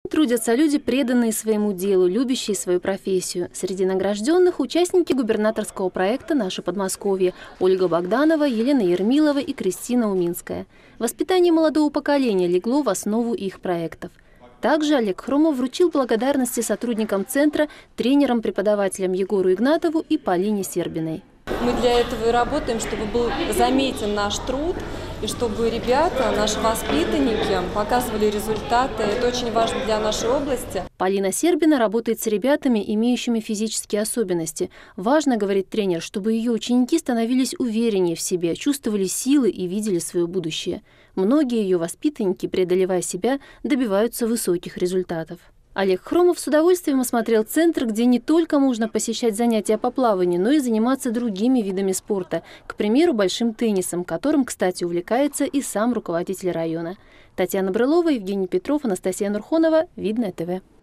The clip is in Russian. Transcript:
Трудятся люди, преданные своему делу, любящие свою профессию. Среди награжденных – участники губернаторского проекта «Наше Подмосковье» Ольга Богданова, Елена Ермилова и Кристина Уминская. Воспитание молодого поколения легло в основу их проектов. Также Олег Хромов вручил благодарности сотрудникам центра, тренерам-преподавателям Егору Игнатову и Полине Сербиной. Мы для этого и работаем, чтобы был заметен наш труд, и чтобы ребята, наши воспитанники, показывали результаты. Это очень важно для нашей области. Полина Сербина работает с ребятами, имеющими физические особенности. Важно, говорит тренер, чтобы ее ученики становились увереннее в себе, чувствовали силы и видели свое будущее. Многие ее воспитанники, преодолевая себя, добиваются высоких результатов. Олег Хромов с удовольствием осмотрел центр, где не только можно посещать занятия по плаванию, но и заниматься другими видами спорта, к примеру, большим теннисом, которым, кстати, увлекается и сам руководитель района. Татьяна Брылова, Евгений Петров, Анастасия Нурхонова, Видное ТВ.